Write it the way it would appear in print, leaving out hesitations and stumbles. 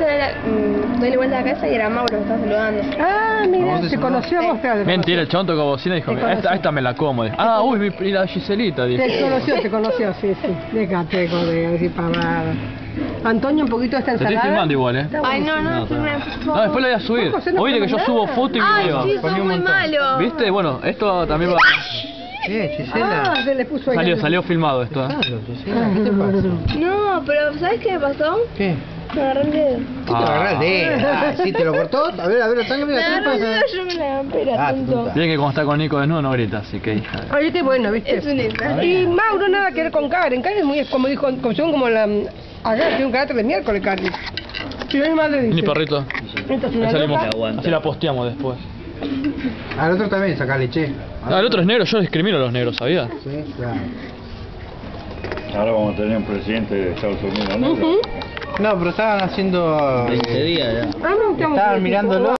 doy vuelta a la casa y era Mauro que estaba saludando. Ah, mira, se conoció a vos, claro. Mentira, el chabón tocó bocina y dijo, esta me la como. Ah, uy, y la Giselita, dijo. Te conoció, sí. Déjate, joder, decir pavada. Antonio, un poquito de esta Te ensalada. estoy filmando igual, Ay, no, No, después lo voy a subir. Oíste que yo subo foto y video. Ay, sí, son muy malos. ¿Viste? Bueno, esto también va... Gisela. Se le puso ahí. Salió filmado esto, Claro, Gisela, ¿qué te pasa? No, pero ¿sabes qué me pasó? ¿Qué? Me agarré el dedo. ¿Qué te agarrás el dedo? Ah, ¿sí te lo cortó? A ver, sangre, Me mira, ¿qué agarré el pasa? dedo, yo me la campera, tonto. tonta. Bien que cuando está con Nico desnudo no grita, así que hija. Oye, qué bueno, ¿viste? Es un desastre. Y Mauro nada que ver con Karen. Karen es muy, como dijo, como la... Allá tiene un carácter de miércoles, Karen. Si no, mi madre dice. Ni perrito. Esta es una Ahí salimos. loca. Así la posteamos después. Al otro también, sacale, che. Ah, el otro es negro, yo discrimino a los negros, ¿sabías? Sí, claro. Ahora vamos a tener un presidente de Estados Unidos, ¿no? No, pero estaban haciendo... 20 días ya. Ah, no, estamos Estaban mirándolo.